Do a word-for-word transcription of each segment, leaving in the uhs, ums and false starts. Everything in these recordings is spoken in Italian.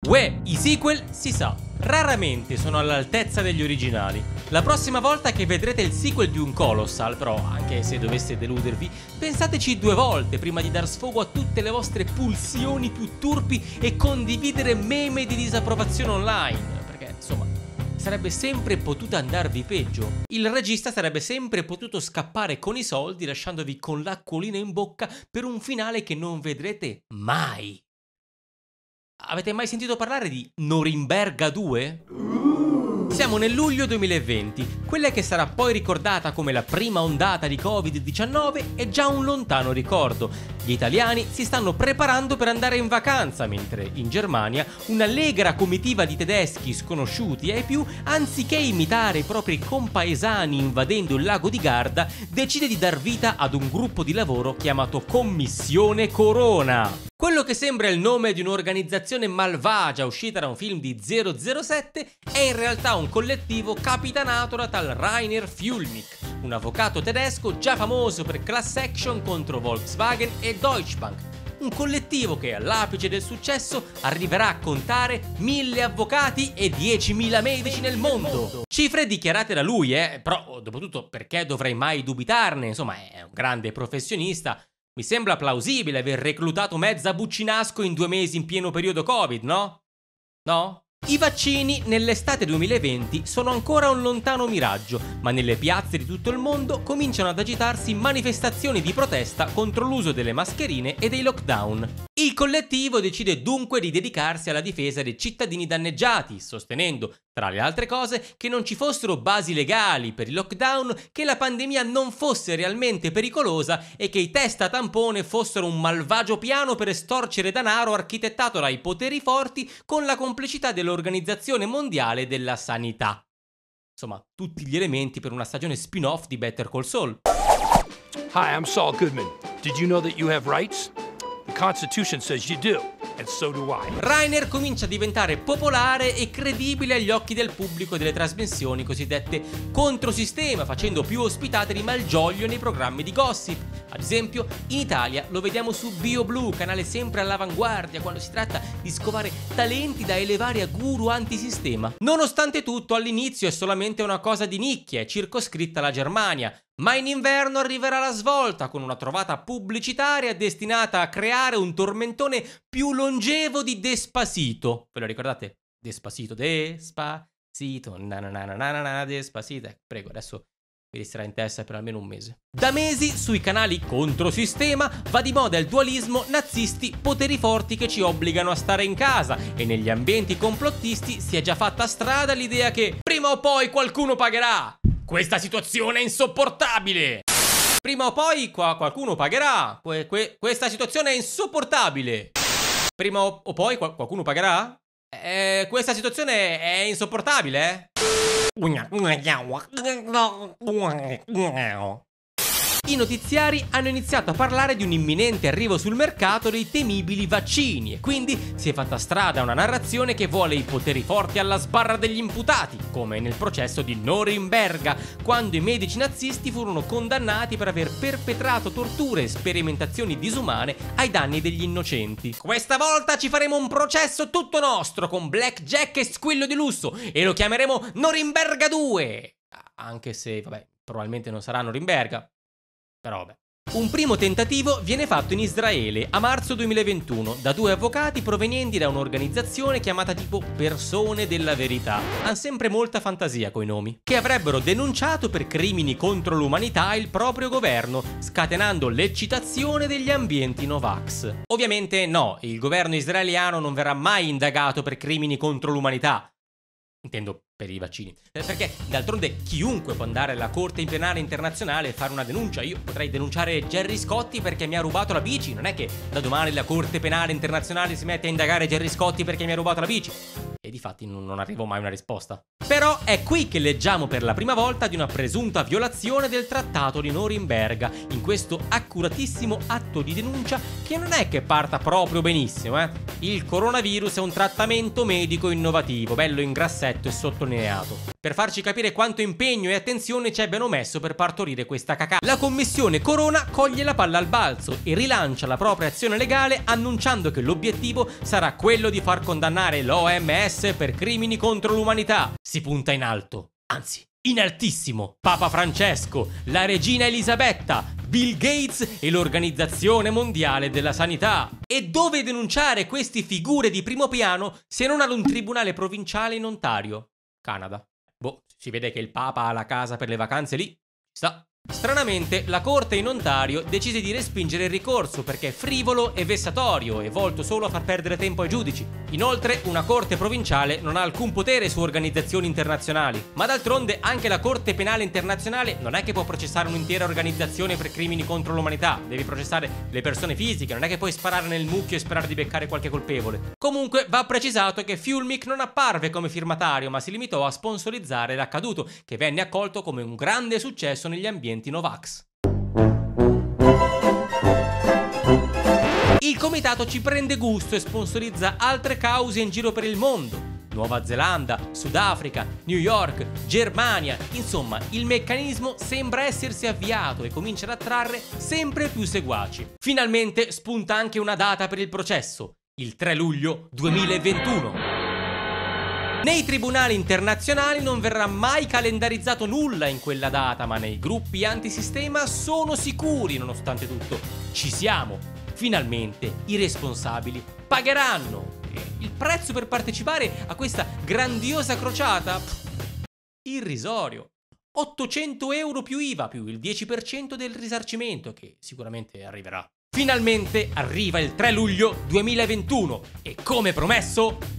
Uè, i sequel, si sa, raramente sono all'altezza degli originali. La prossima volta che vedrete il sequel di un Colossal, però, anche se dovesse deludervi, pensateci due volte prima di dar sfogo a tutte le vostre pulsioni più turpi e condividere meme di disapprovazione online, perché, insomma, sarebbe sempre potuto andarvi peggio. Il regista sarebbe sempre potuto scappare con i soldi lasciandovi con l'acquolina in bocca per un finale che non vedrete mai. Avete mai sentito parlare di Norimberga due? Siamo nel luglio duemilaventi, quella che sarà poi ricordata come la prima ondata di covid diciannove è già un lontano ricordo. Gli italiani si stanno preparando per andare in vacanza, mentre in Germania un'allegra comitiva di tedeschi sconosciuti ai più, anziché imitare i propri compaesani invadendo il lago di Garda, decide di dar vita ad un gruppo di lavoro chiamato Commissione Corona. Quello che sembra il nome di un'organizzazione malvagia uscita da un film di zero zero sette è in realtà un collettivo capitanato da tal Rainer Füllmich, un avvocato tedesco già famoso per class action contro Volkswagen e Deutsche Bank. Un collettivo che all'apice del successo arriverà a contare mille avvocati e diecimila medici nel mondo. Cifre dichiarate da lui, eh, però dopotutto perché dovrei mai dubitarne, insomma è un grande professionista. Mi sembra plausibile aver reclutato mezza Buccinasco in due mesi in pieno periodo Covid, no? No? I vaccini nell'estate duemilaventi sono ancora un lontano miraggio, ma nelle piazze di tutto il mondo cominciano ad agitarsi manifestazioni di protesta contro l'uso delle mascherine e dei lockdown. Il collettivo decide dunque di dedicarsi alla difesa dei cittadini danneggiati, sostenendo, tra le altre cose, che non ci fossero basi legali per il lockdown, che la pandemia non fosse realmente pericolosa e che i test a tampone fossero un malvagio piano per estorcere denaro architettato dai poteri forti con la complicità dell'Organizzazione Mondiale della Sanità. Insomma, tutti gli elementi per una stagione spin-off di Better Call Saul. Hi, I'm Saul Goodman. Did you know that you have rights? The Constitution says you do, and so do I. Rainer comincia a diventare popolare e credibile agli occhi del pubblico delle trasmissioni cosiddette controsistema, facendo più ospitate di Malgioglio nei programmi di gossip. Ad esempio, in Italia lo vediamo su BioBlue, canale sempre all'avanguardia quando si tratta di scovare talenti da elevare a guru antisistema. Nonostante tutto, all'inizio è solamente una cosa di nicchia, è circoscritta alla Germania. Ma in inverno arriverà la svolta con una trovata pubblicitaria destinata a creare un tormentone più longevo di Despacito. Ve lo ricordate? Despacito, Despacito, na na na na na na, Despacito. Eh, prego, adesso vi resterà in testa per almeno un mese. Da mesi sui canali controsistema va di moda il dualismo nazisti poteri forti che ci obbligano a stare in casa, e negli ambienti complottisti si è già fatta strada l'idea che prima o poi qualcuno pagherà. Questa situazione è insopportabile! Prima o poi qua qualcuno pagherà. Que que questa situazione è insopportabile! Prima o, o poi qua qualcuno pagherà? Eh, questa situazione è insopportabile, eh? I notiziari hanno iniziato a parlare di un imminente arrivo sul mercato dei temibili vaccini e quindi si è fatta strada una narrazione che vuole i poteri forti alla sbarra degli imputati, come nel processo di Norimberga, quando i medici nazisti furono condannati per aver perpetrato torture e sperimentazioni disumane ai danni degli innocenti. Questa volta ci faremo un processo tutto nostro, con blackjack e squillo di lusso, e lo chiameremo Norimberga due! Anche se, vabbè, probabilmente non sarà Norimberga. Però vabbè. Un primo tentativo viene fatto in Israele a marzo duemilaventuno da due avvocati provenienti da un'organizzazione chiamata tipo Persone della Verità. Hanno sempre molta fantasia coi nomi. Che avrebbero denunciato per crimini contro l'umanità il proprio governo, scatenando l'eccitazione degli ambienti Novax. Ovviamente no, il governo israeliano non verrà mai indagato per crimini contro l'umanità. Intendo per i vaccini. Perché d'altronde chiunque può andare alla Corte Penale Internazionale e fare una denuncia. Io potrei denunciare Gerry Scotti perché mi ha rubato la bici. Non è che da domani la Corte Penale Internazionale si mette a indagare Gerry Scotti perché mi ha rubato la bici. E difatti non, non arrivo mai a una risposta. Però è qui che leggiamo per la prima volta di una presunta violazione del Trattato di Norimberga, in questo accuratissimo atto di denuncia che non è che parta proprio benissimo, eh. Il coronavirus è un trattamento medico innovativo, bello in grassetto e sottolineato, per farci capire quanto impegno e attenzione ci abbiano messo per partorire questa cacata. La commissione Corona coglie la palla al balzo e rilancia la propria azione legale annunciando che l'obiettivo sarà quello di far condannare l'O M S per crimini contro l'umanità. Si punta in alto, anzi in altissimo, Papa Francesco, la regina Elisabetta, Bill Gates e l'Organizzazione Mondiale della Sanità. E dove denunciare queste figure di primo piano se non ad un tribunale provinciale in Ontario, Canada? Boh, si vede che il Papa ha la casa per le vacanze lì. Ci sta. Stranamente, la corte in Ontario decise di respingere il ricorso perché è frivolo e vessatorio e volto solo a far perdere tempo ai giudici. Inoltre, una corte provinciale non ha alcun potere su organizzazioni internazionali. Ma d'altronde anche la Corte Penale Internazionale non è che può processare un'intera organizzazione per crimini contro l'umanità. Devi processare le persone fisiche, non è che puoi sparare nel mucchio e sperare di beccare qualche colpevole. Comunque, va precisato che Fulmich non apparve come firmatario, ma si limitò a sponsorizzare l'accaduto, che venne accolto come un grande successo negli ambienti Novax. Il comitato ci prende gusto e sponsorizza altre cause in giro per il mondo. Nuova Zelanda, Sudafrica, New York, Germania, insomma il meccanismo sembra essersi avviato e comincia ad attrarre sempre più seguaci. Finalmente spunta anche una data per il processo, il tre luglio duemilaventuno. Nei tribunali internazionali non verrà mai calendarizzato nulla in quella data, ma nei gruppi antisistema sono sicuri, nonostante tutto. Ci siamo. Finalmente i responsabili pagheranno. E il prezzo per partecipare a questa grandiosa crociata? Pff, irrisorio. ottocento euro più I V A, più il dieci per cento del risarcimento, che sicuramente arriverà. Finalmente arriva il tre luglio duemilaventuno e, come promesso,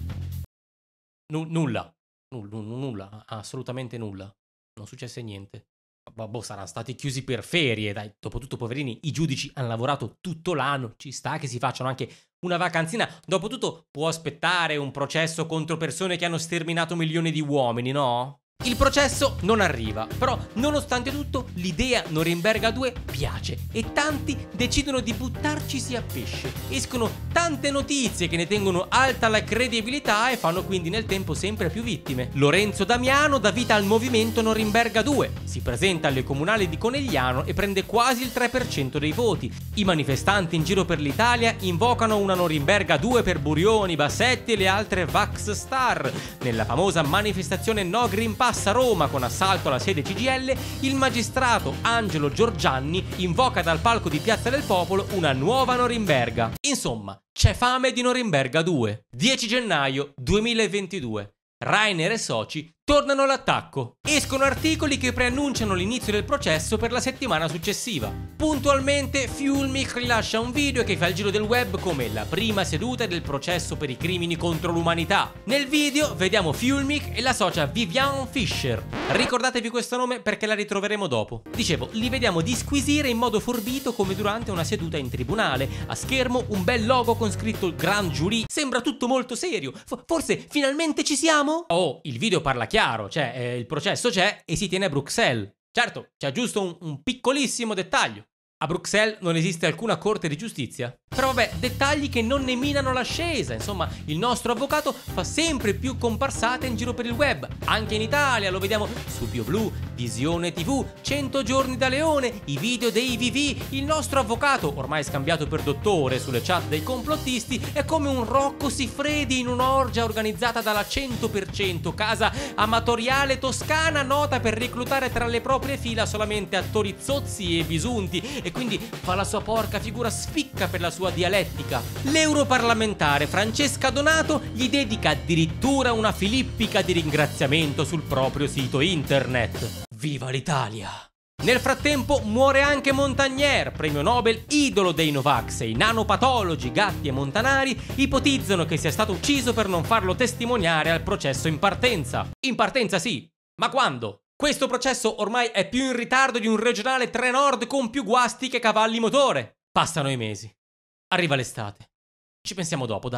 N- nulla, Null- nulla, assolutamente nulla, non successe niente. Ma boh, saranno stati chiusi per ferie, dai, dopotutto poverini, i giudici hanno lavorato tutto l'anno, ci sta che si facciano anche una vacanzina, dopotutto può aspettare un processo contro persone che hanno sterminato milioni di uomini, no? Il processo non arriva, però nonostante tutto l'idea Norimberga due piace e tanti decidono di buttarcisi a pesce. Escono tante notizie che ne tengono alta la credibilità e fanno quindi nel tempo sempre più vittime. Lorenzo Damiano dà vita al movimento Norimberga due, si presenta alle comunali di Conegliano e prende quasi il tre per cento dei voti. I manifestanti in giro per l'Italia invocano una Norimberga due per Burioni, Bassetti e le altre Vax Star. Nella famosa manifestazione No Green Pass a Roma con assalto alla sede C G I L, il magistrato Angelo Giorgianni invoca dal palco di Piazza del Popolo una nuova Norimberga. Insomma, c'è fame di Norimberga due. dieci gennaio duemilaventidue. Rainer e soci tornano all'attacco. Escono articoli che preannunciano l'inizio del processo per la settimana successiva. Puntualmente Fulmich rilascia un video che fa il giro del web come la prima seduta del processo per i crimini contro l'umanità. Nel video vediamo Fulmich e la socia Viviane Fischer. Ricordatevi questo nome perché la ritroveremo dopo. Dicevo, li vediamo disquisire in modo forbito come durante una seduta in tribunale. A schermo un bel logo con scritto Grand Jury. Sembra tutto molto serio. F- forse finalmente ci siamo? Oh, il video parla chiaro, cioè eh, il processo c'è e si tiene a Bruxelles. Certo, c'è giusto un, un piccolissimo dettaglio. A Bruxelles non esiste alcuna corte di giustizia. Però vabbè, dettagli che non ne minano l'ascesa. Insomma, il nostro avvocato fa sempre più comparsate in giro per il web. Anche in Italia lo vediamo su BioBlue, Visione tivù, cento giorni da leone, i video dei V V. Il nostro avvocato, ormai scambiato per dottore sulle chat dei complottisti, è come un Rocco Siffredi in un'orgia organizzata dalla cento per cento casa amatoriale toscana, nota per reclutare tra le proprie fila solamente attori zozzi e bisunti, e quindi fa la sua porca figura spicca per la sua dialettica. L'europarlamentare Francesca Donato gli dedica addirittura una filippica di ringraziamento sul proprio sito internet. Viva l'Italia! Nel frattempo muore anche Montagnier, premio Nobel, idolo dei Novax, e i nanopatologi Gatti e Montanari ipotizzano che sia stato ucciso per non farlo testimoniare al processo in partenza. In partenza sì, ma quando? Questo processo ormai è più in ritardo di un regionale tre Nord con più guasti che cavalli motore. Passano i mesi. Arriva l'estate. Ci pensiamo dopo, dai.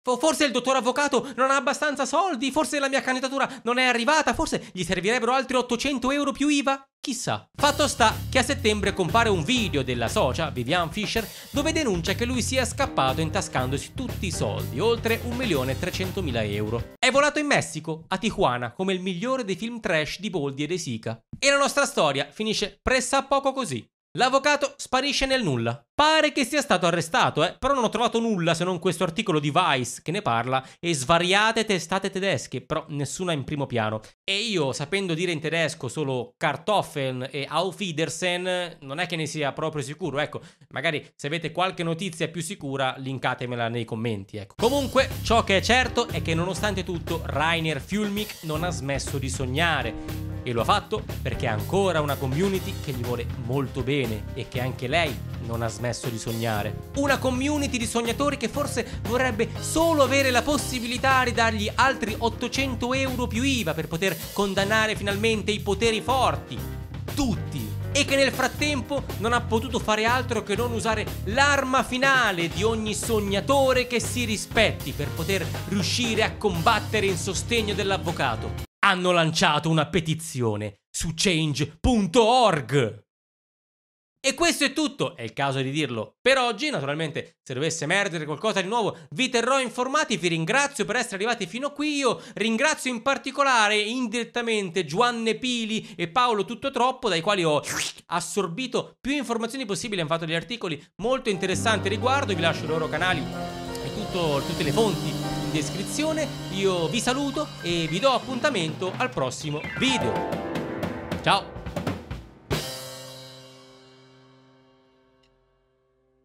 Forse il dottor avvocato non ha abbastanza soldi, forse la mia candidatura non è arrivata, forse gli servirebbero altri ottocento euro più I V A? Chissà. Fatto sta che a settembre compare un video della socia, Vivian Fisher, dove denuncia che lui sia scappato intascandosi tutti i soldi, oltre un milione e trecentomila euro. È volato in Messico, a Tijuana, come il migliore dei film trash di Boldi e De Sica. E la nostra storia finisce pressappoco così. L'avvocato sparisce nel nulla. Pare che sia stato arrestato, eh, però non ho trovato nulla se non questo articolo di Vice che ne parla e svariate testate tedesche, però nessuna in primo piano. E io, sapendo dire in tedesco solo Kartoffeln e Auf Wiedersehen, non è che ne sia proprio sicuro, ecco. Magari se avete qualche notizia più sicura, linkatemela nei commenti, ecco. Comunque, ciò che è certo è che nonostante tutto, Rainer Fulmich non ha smesso di sognare. E lo ha fatto perché ha ancora una community che gli vuole molto bene e che anche lei non ha smesso di sognare. Una community di sognatori che forse vorrebbe solo avere la possibilità di dargli altri ottocento euro più I V A per poter condannare finalmente i poteri forti. Tutti. E che nel frattempo non ha potuto fare altro che non usare l'arma finale di ogni sognatore che si rispetti per poter riuscire a combattere in sostegno dell'avvocato. Hanno lanciato una petizione su change punto org. E questo è tutto, è il caso di dirlo per oggi. Naturalmente, se dovesse emergere qualcosa di nuovo, vi terrò informati. Vi ringrazio per essere arrivati fino qui. Io ringrazio in particolare, indirettamente, Giovanni Pili e Paolo Tutto Troppo, dai quali ho assorbito più informazioni possibili. Hanno fatto degli articoli molto interessanti a riguardo. Vi lascio i loro canali e tutto, tutte le fonti in descrizione. Io vi saluto e vi do appuntamento al prossimo video. Ciao!